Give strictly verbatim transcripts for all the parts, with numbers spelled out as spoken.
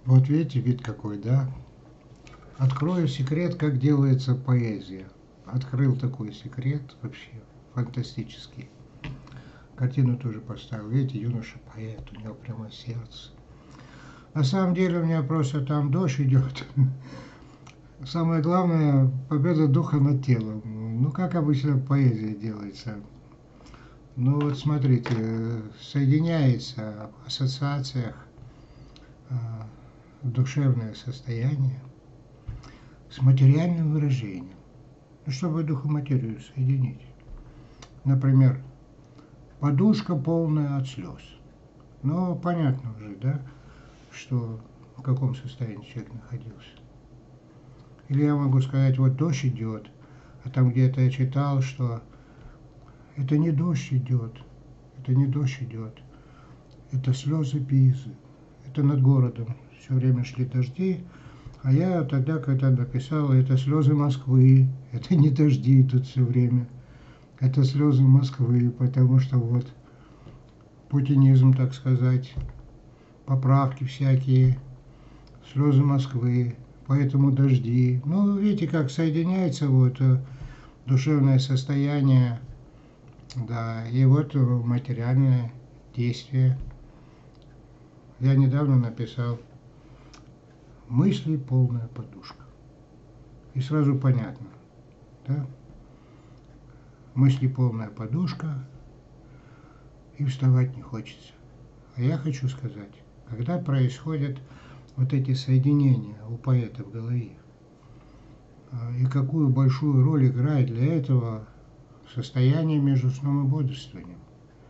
Вот видите, вид какой, да? Открою секрет, как делается поэзия. Открыл такой секрет, вообще фантастический. Картину тоже поставил. Видите, юноша-поэт, у него прямо сердце. На самом деле у меня просто там дождь идет. Самое главное, победа духа над телом. Ну, как обычно поэзия делается. Ну вот смотрите, соединяется в ассоциациях душевное состояние с материальным выражением. Ну, чтобы дух и материю соединить. Например, подушка полная от слез. Ну, понятно уже, да, что в каком состоянии человек находился. Или я могу сказать, вот дождь идет, а там где-то я читал, что это не дождь идет, это не дождь идет, это слезы Пизы, это над городом все время шли дожди, а я тогда, когда написал, это слезы Москвы, это не дожди тут все время, это слезы Москвы, потому что вот путинизм, так сказать, поправки всякие, слезы Москвы, поэтому дожди. Ну, видите, как соединяется вот душевное состояние, да, и вот материальное действие. Я недавно написал мысли полная подушка. И сразу понятно, да? Мысли полная подушка, и вставать не хочется. А я хочу сказать, когда происходят вот эти соединения у поэта в голове, и какую большую роль играет для этого состояние между сном и бодрствованием.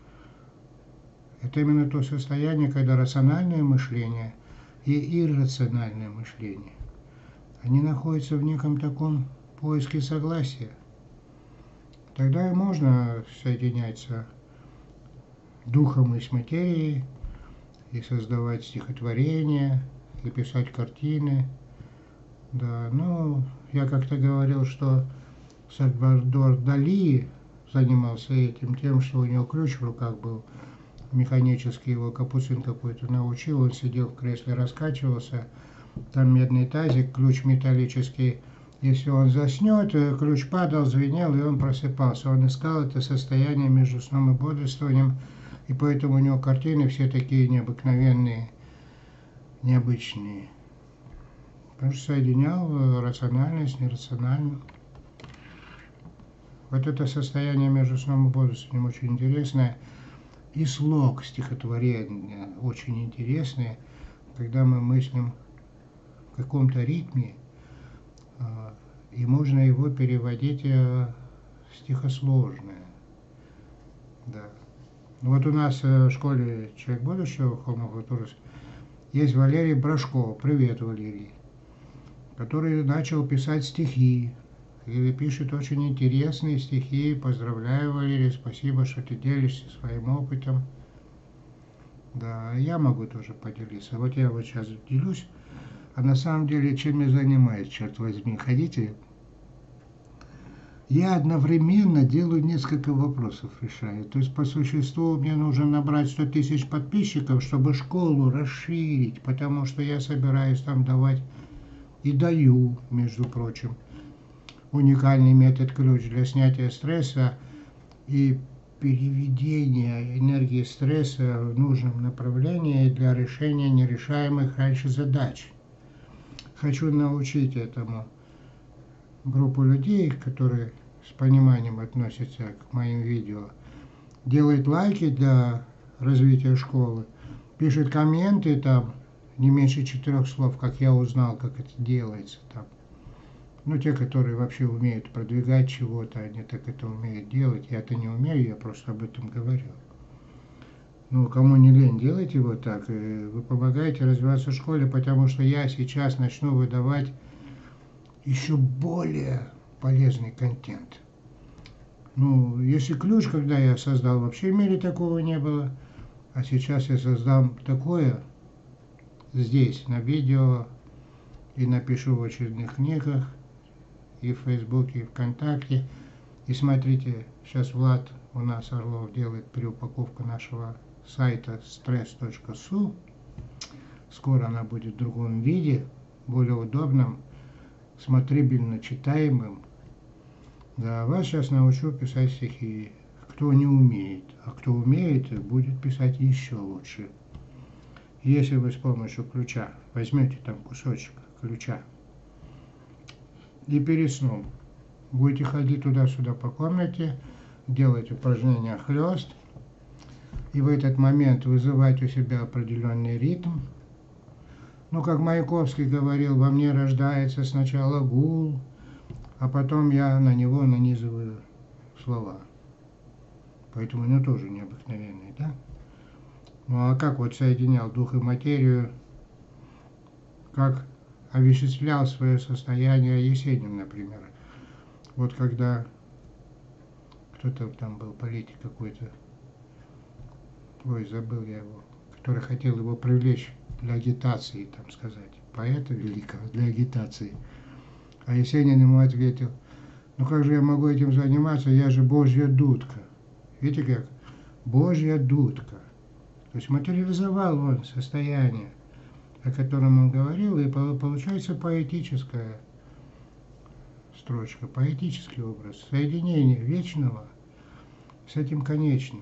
Это именно то состояние, когда рациональное мышление и иррациональное мышление, они находятся в неком таком поиске согласия. Тогда и можно соединяться духом и с материей, и создавать стихотворения, и писать картины. Да, ну, я как-то говорил, что Сальвадор Дали занимался этим тем, что у него ключ в руках был, механически его капуцин какой-то научил, он сидел в кресле, раскачивался, там медный тазик, ключ металлический, если он заснет, ключ падал, звенел, и он просыпался. Он искал это состояние между сном и бодрствованием, и поэтому у него картины все такие необыкновенные, необычные. Потому что соединял рациональное с нерациональным. Вот это состояние между сном и бодрствованием очень интересное. И слог стихотворения очень интересный, когда мы мыслим в каком-то ритме, и можно его переводить в стихосложное. Да. Вот у нас в школе «Человек будущего» Холмов есть Валерий Брашков. Привет, Валерий. Который начал писать стихи. И пишет очень интересные стихи. Поздравляю, Валерий, спасибо, что ты делишься своим опытом. Да, я могу тоже поделиться. Вот я вот сейчас делюсь. А на самом деле, чем я занимаюсь, черт возьми, хотите? Я одновременно делаю несколько вопросов, решаю. То есть, по существу, мне нужно набрать сто тысяч подписчиков, чтобы школу расширить, потому что я собираюсь там давать и даю, между прочим, уникальный метод-ключ для снятия стресса и переведения энергии стресса в нужном направлении для решения нерешаемых раньше задач. Хочу научить этому группу людей, которые с пониманием относятся к моим видео, делает лайки для развития школы, пишет комменты там, не меньше четырех слов, как я узнал, как это делается там. Ну, те, которые вообще умеют продвигать чего-то, они так это умеют делать. Я-то не умею, я просто об этом говорю. Ну, кому не лень, делайте вот так. Вы помогаете развиваться в школе, потому что я сейчас начну выдавать еще более полезный контент. Ну, если ключ, когда я создал, вообще в мире такого не было. А сейчас я создам такое здесь, на видео, и напишу в очередных книгах, и в Фейсбуке, и ВКонтакте. И смотрите, сейчас Влад у нас, Орлов, делает переупаковку нашего сайта стресс точка су. Скоро она будет в другом виде, более удобном, смотрибельно читаемым. Да, вас сейчас научу писать стихи. Кто не умеет, а кто умеет, будет писать еще лучше. Если вы с помощью ключа возьмете там кусочек ключа и перед сном будете ходить туда-сюда по комнате, делать упражнения хлест, и в этот момент вызывать у себя определенный ритм. Ну, как Маяковский говорил, во мне рождается сначала гул, а потом я на него нанизываю слова. Поэтому он тоже необыкновенный, да? Ну, а как вот соединял дух и материю, как овеществлял свое состояние Есенин, например. Вот когда кто-то там был, политик какой-то, ой, забыл я его, который хотел его привлечь для агитации, там сказать, поэта великого, для агитации. А Есенин ему ответил: ну как же я могу этим заниматься, я же Божья дудка. Видите как? Божья дудка. То есть материализовал он состояние, о котором он говорил, и получается поэтическая строчка, поэтический образ, соединение вечного с этим конечным.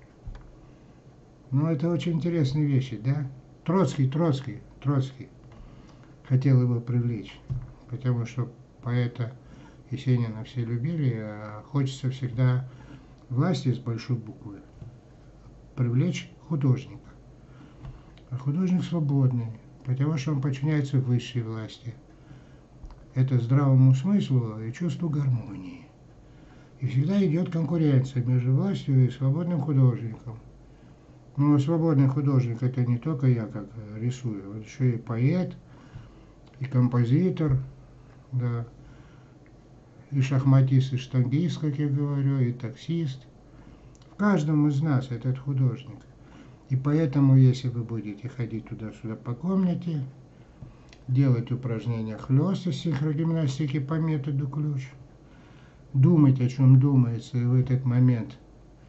Ну, это очень интересные вещи, да? Троцкий, Троцкий, Троцкий хотел его привлечь, потому что поэта Есенина все любили, а хочется всегда власти с большой буквы привлечь художника. А художник свободный, потому что он подчиняется высшей власти. Это здравому смыслу и чувству гармонии. И всегда идет конкуренция между властью и свободным художником. Но свободный художник — это не только я как рисую, он еще и поэт, и композитор, да, и шахматист, и штангист, как я говорю, и таксист. В каждом из нас этот художник. И поэтому, если вы будете ходить туда-сюда по комнате, делать упражнения хлест из синхрогимнастики по методу ключ, думать, о чем думается, и в этот момент,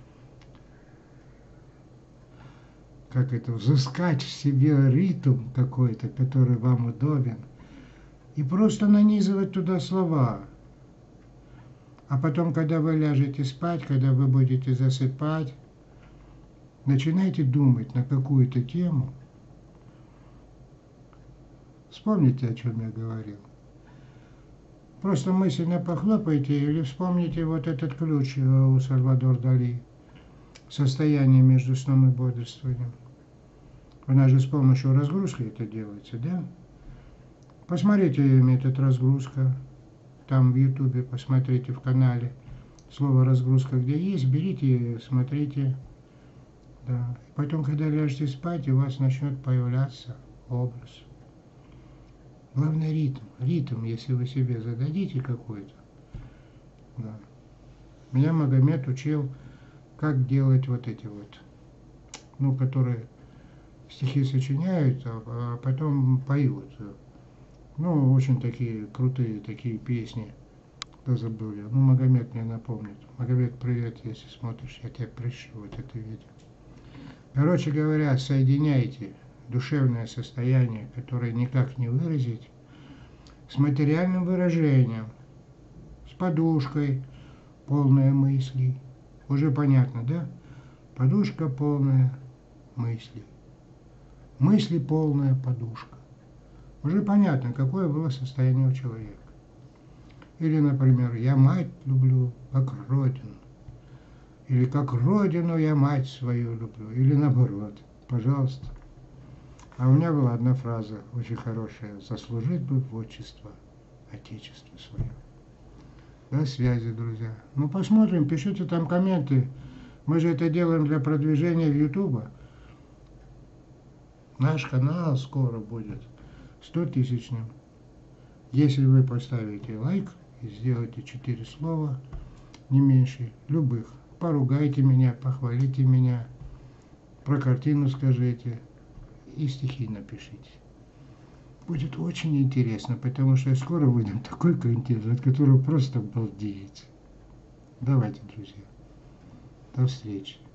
как это, взыскать в себе ритм какой-то, который вам удобен, и просто нанизывать туда слова. А потом, когда вы ляжете спать, когда вы будете засыпать, начинайте думать на какую-то тему. Вспомните, о чем я говорил. Просто мысленно похлопайте или вспомните вот этот ключ у Сальвадор Дали. Состояние между сном и бодрствованием. У нас же с помощью разгрузки это делается, да? Посмотрите метод разгрузка. Там в Ютубе посмотрите в канале. Слово разгрузка где есть, берите, смотрите. Да. И потом, когда ляжете спать, у вас начнет появляться образ. Главное ритм. Ритм, если вы себе зададите какой-то. Да. Меня Магомед учил, как делать вот эти вот, ну, которые стихи сочиняют, а, а потом поют. Ну, очень такие крутые такие песни. Да забыл я. Ну, Магомед мне напомнит. Магомед, привет, если смотришь, я тебе пришлю вот это видео. Короче говоря, соединяйте душевное состояние, которое никак не выразить, с материальным выражением, с подушкой, полная мыслей. Уже понятно, да? Подушка полная мыслей. Мысли полная подушка. Уже понятно, какое было состояние у человека. Или, например, я мать люблю, как родину. Или как родину я мать свою люблю. Или наоборот. Пожалуйста. А у меня была одна фраза очень хорошая. Заслужить бы в отчество Отечество свое. До связи, друзья. Ну, посмотрим, пишите там комменты. Мы же это делаем для продвижения в Ютуба. Наш канал скоро будет сто тысячным. Если вы поставите лайк и сделаете четыре слова, не меньше, любых, поругайте меня, похвалите меня, про картину скажите и стихи напишите. Будет очень интересно, потому что скоро выйдем такой контент, от которого просто обалдеете. Давайте, друзья. До встречи.